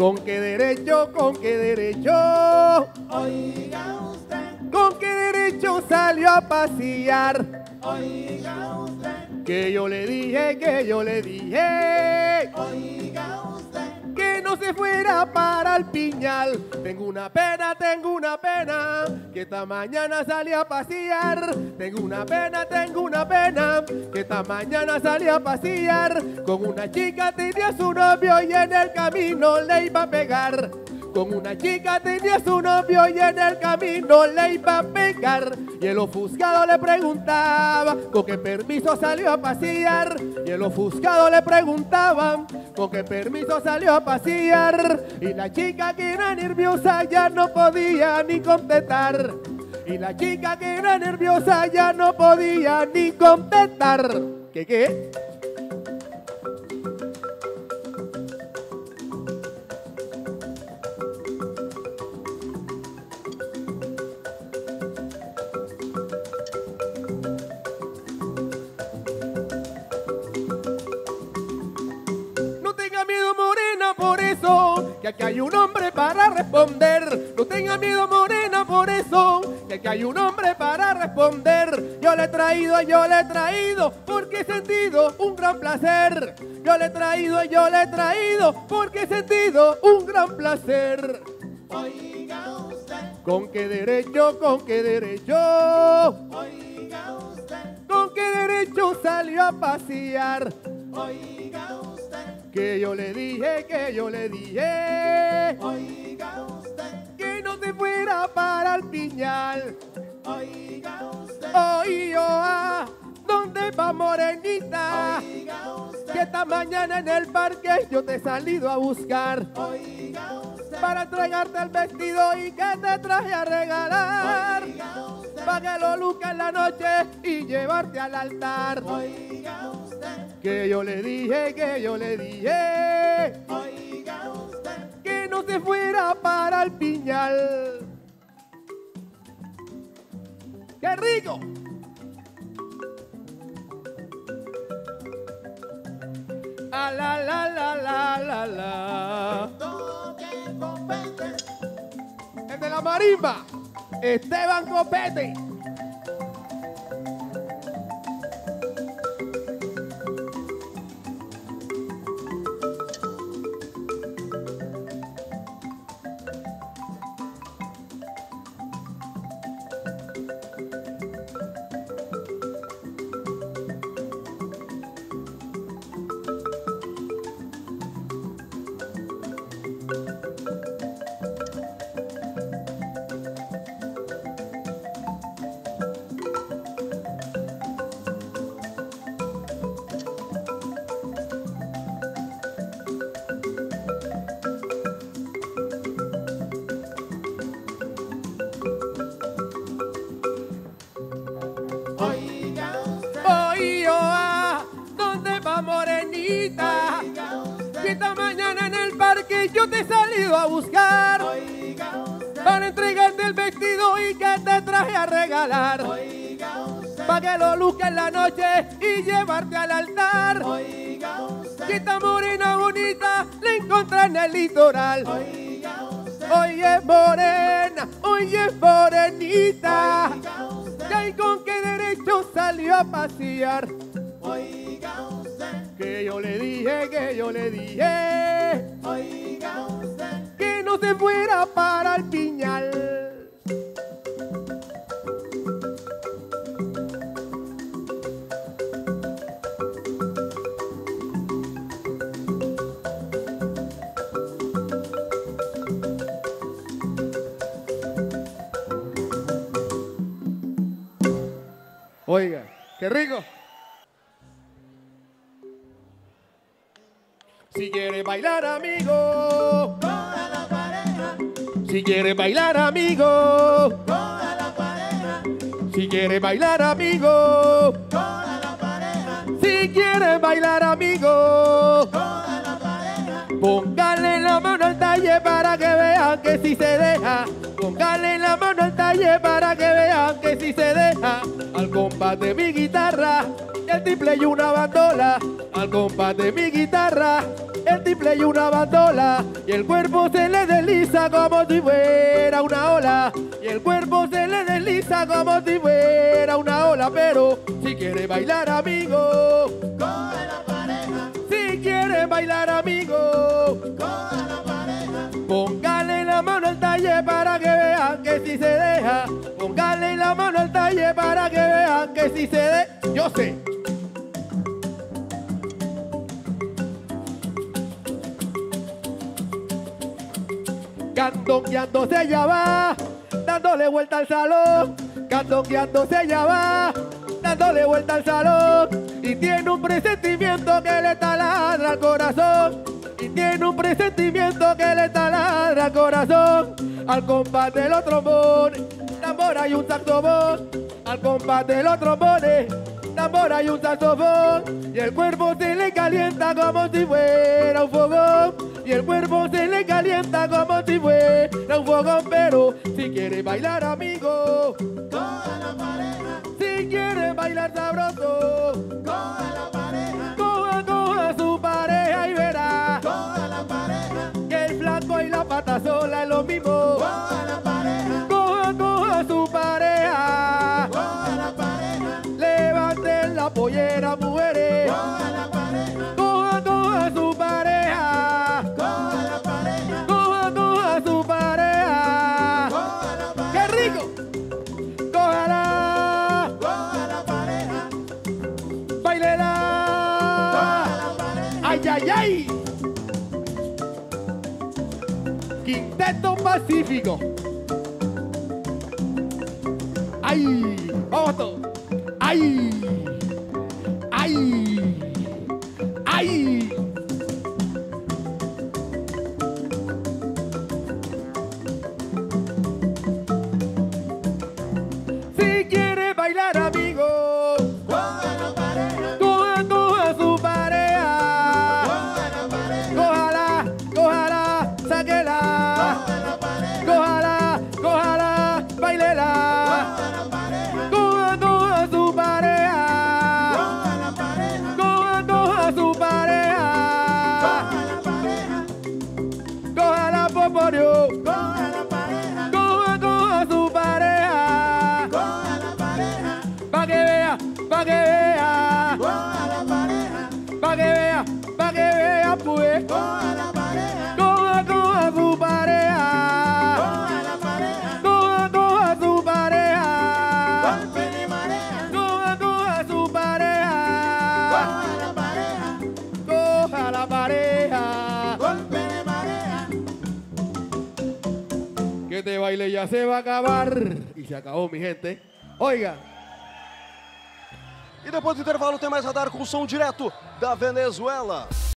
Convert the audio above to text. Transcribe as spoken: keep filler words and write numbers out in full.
¿Con qué derecho, con qué derecho? Oiga usted, ¿Con qué derecho salió a pasear? oiga usted, Que yo le dije, que yo le dije oiga usted. que no se fuera para el Piñal. Tengo una pena, tengo una pena, que esta mañana salí a pasear. Tengo una pena, tengo una pena, que esta mañana salí a pasear. Con una chica tenía su novio y en el camino le iba a pegar. Con una chica tenía su novio y en el camino le iba a pegar. Y el ofuscado le preguntaba con qué permiso salió a pasear. Y el ofuscado le preguntaba con qué permiso salió a pasear. Y la chica que era nerviosa ya no podía ni contestar. Y la chica que era nerviosa ya no podía ni contestar. ¿Qué qué? Que aquí hay un hombre para responder. No tenga miedo, morena, por eso. Que aquí hay un hombre para responder. Yo le he traído, yo le he traído, porque he sentido un gran placer. Yo le he traído, yo le he traído, porque he sentido un gran placer. Oiga usted, ¿Con qué derecho, con qué derecho? oiga usted, ¿Con qué derecho salió a pasear? oiga usted, Que yo le dije, que yo le dije oiga usted, que no se fuera para el Piñal. oiga usted, Oye, ah, ¿dónde va morenita? oiga usted, Que esta mañana en el parque yo te he salido a buscar oiga usted, para entregarte el vestido y que te traje a regalar, oiga usted, para que lo luzca en la noche y llevarte al altar. oiga usted, Que yo le dije, que yo le dije oiga usted, que no se fuera para el Piñal. ¡Qué rico! A la la la la la la. toque compete, El de la marimba, Esteban Copete. oiga usted, Oye, ah, ¿dónde va morenita? oiga usted, Que esta mañana en el parque yo te he salido a buscar oiga usted, para entregarte el vestido y que te traje a regalar, oiga usted, para que lo luzca en la noche y llevarte al altar. oiga usted, Que esta morena bonita la encontré en el litoral. oiga usted, Oye, morena, oye, morenita, oiga usted, ¿y con qué derecho salió a pasear? oiga usted, Que yo le dije, que yo le dije oiga usted, que no se fuera para el Piñal. Oiga, qué rico. Si quiere bailar, amigo. toda la pareja, Si quiere bailar, amigo. toda la pareja, Si quiere bailar, amigo. toda la pareja, Si quiere bailar, amigo. toda la pareja, Póngale la mano al talle para que vean que si se deja. Póngale la mano al talle para que vean que si se deja, al compás de mi guitarra, el triple y una bandola, al compás de mi guitarra, el triple y una bandola, y el cuerpo se le desliza como si fuera una ola, y el cuerpo se le desliza como si fuera una ola, pero si quiere bailar amigo, Coge la pareja, si quiere bailar amigo, coge la pareja, póngale la mano al talle para que vean que si se deja, póngale la mano al talle para que vean que si se de... Yo sé. Candongueándose ella va, dándole vuelta al salón. Candongueándose ella va, dándole vuelta al salón. Y tiene un presentimiento que le taladra al corazón. Y tiene un presentimiento que le taladra al corazón. Al compás de los trombones, tambora y un saxofón. Al compás de los trombones, tambora y un saxofón. Y el cuerpo se le calienta como si fuera un fogón. Y el cuerpo se le calienta como si fuera un fogón. Pero si quiere bailar amigo, coge la pareja, si quiere bailar sabroso, coge la pareja, coja, coja a su pareja y verá coge la pareja, que el flanco y la pata sola es lo mismo. coge la pareja, Coja, coja a su pareja, coge la pareja, levanten la pollera mujeres. coge la pareja, Coja, coja a su pareja, coge la pareja, coja, coja a su pareja. coge la pareja, ¡Qué rico! Cójala, coge la pareja, bailela. coge la pareja. ¡Ay, ay, ay! Quinteto Pacífico. ¡Ay! ¡Vamos todos! ¡Ay! ¡Ay! ¡Ay! Si quiere bailar amigo, Coge la pareja, coja, coja a su pareja. coge la pareja, Cójala, cójala, sáquela. coge la pareja, Cójala, cójala, bailela. coge la pareja, Coja, coja a su pareja. coge la pareja, Coja, coja a su pareja. coge la pareja, Cójala, poporio. coge la pareja, Coja, coja a su pareja. coge la pareja, Pa' que vea, pa' que vea. coge la pareja, Pa' que vea, pa' que vea, pues. coge la pareja, Coja, coja a su pareja. coge la pareja, Coja, coja a su pareja. golpe de marea, Coja, coja a su pareja. coge la pareja, Coja la pareja. golpe de marea. Que este baile ya se va a acabar. Y se acabó, mi gente. Oiga. E depois do intervalo tem mais radar com som direto da Venezuela.